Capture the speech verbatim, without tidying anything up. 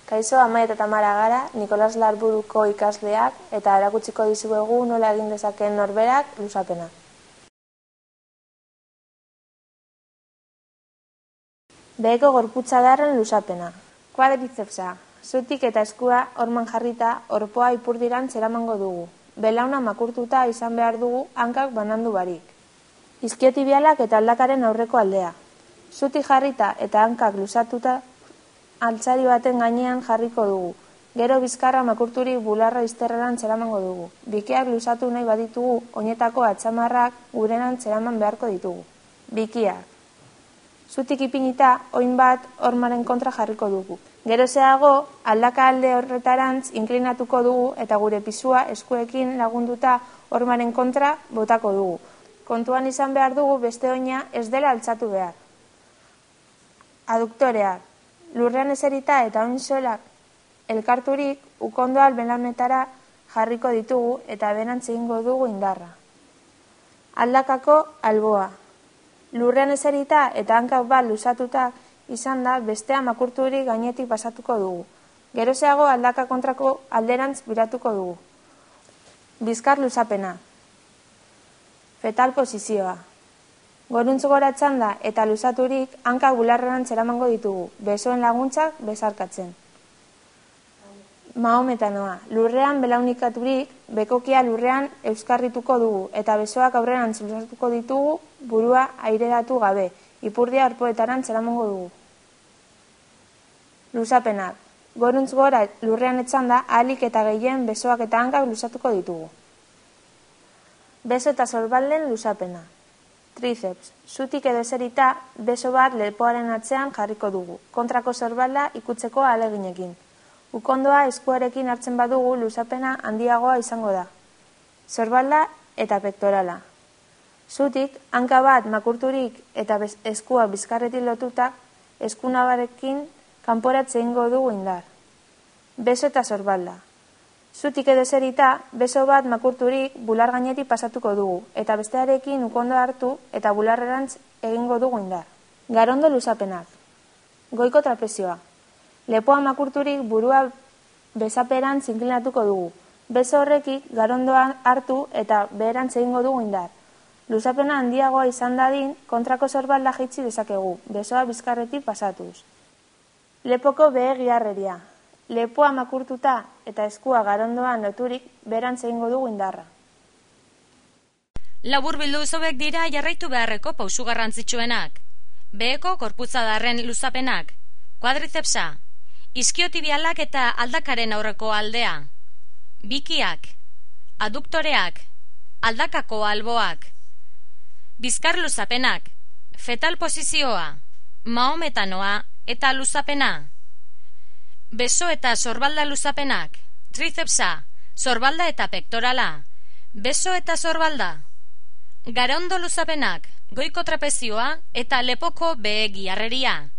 Kaixo, Amaia eta Tamara gara, Nikolas Larburuko ikasleak eta erakutsiko dizuegu nola egin dezakeen norberak luzapena. Beheko gorputza darren luzapena. Quadricepsa. Zutik eta eskua horman jarrita, orpoa ipurdirantz eramango dugu. Belauna makurtuta izan behar dugu hankak banandu barik. Iskiotibialak eta aldakaren aurreko aldea. Zutik jarrita eta hankak luzatuta altzari baten gainean jarriko dugu. Gero bizkarra makurturik bularra izterrerantz eramango dugu. Bikiak luzatu nahi baditugu, oinetako atzamarrak gurerantz eraman beharko ditugu. Bikiak. Zutik ipinita, oin bat hormaren kontra jarriko dugu. Gerozeago, aldaka alde horretarantz inklinatuko dugu eta gure pisua eskuekin lagunduta hormaren kontra botako dugu. Kontuan izan behar dugu beste oina ez dela altzatu behar. Aduktoreak. Lurrean eserita eta oin soilak elkarturik ukondoa belaunetara jarriko ditugu eta berantz egingo dugu indarra. Aldakako alboa. Lurrean eserita eta hankak bat luzatuta izan da bestea makurturik gainetik pasatuko dugu. Gerozeago aldaka kontrako alderantz biratuko dugu. Bizkar luzapena. Fetal posizioa. Goruntz gora txanda eta luzaturik hankak bularrerantz eramango ditugu, besoen laguntzak bezarkatzen. Mahometanoa. Lurrean belaunikaturik, bekokia lurrean euskarrituko dugu eta besoak aurrerantz luzatuko ditugu burua aireratu gabe, ipurdia orpoetarantz eramango dugu. Luzapenak. Goruntz gora lurrean etxanda, ahalik eta gehien besoak eta hankak luzatuko ditugu. Beso eta sorbalden luzapena. Triceps. Zutik edo eserita, beso bat lepoaren atzean jarriko dugu, kontrako sorbalda ikutzeko ahaleginekin. Ukondoa eskuarekin hartzen badugu luzapena handiagoa izango da. Sorbalda eta pektorala. Zutik, hanka bat makurturik eta eskua bizkarretik lotuta, eskunabarekin kanporatze egingo dugu indar. Beso eta sorbalda. Zutik edo eserita, beso bat makurturik bular gainetik pasatuko dugu, eta bestearekin ukondo hartu eta bularrerantz egingo dugu indar. Garondo luzapenak. Goiko trapezioa. Lepoa makurturik burua besaperantz inklinatuko dugu. Beso horrekik garondoa hartu eta beherantz egingo dugu indar. Luzapena handiagoa izan dadin, kontrako sorbalda jaitsi dezakegu, besoa bizkarretik pasatuz. Lepoko behe giharreria. Lepoa makurtuta eta eskua garondoan loturik berantz egingo dugu indarra. Laburbildu hauek dira jarraitu beharreko pausu garrantzitsuenak. Beheko gorputzadarren luzapenak. Quadricepsa. Iskiotibialak eta aldakaren aurreko aldea. Bikiak. Aduktoreak. Aldakako alboak. Bizkar luzapenak. Fetal posizioa. Mahometanoa eta luzapena. Beso eta sorbalda luzapenak. Tricepsa. Sorbalda eta pektorala. Beso eta sorbalda. Garondo luzapenak. Goiko trapezioa eta lepoko behe giharreria.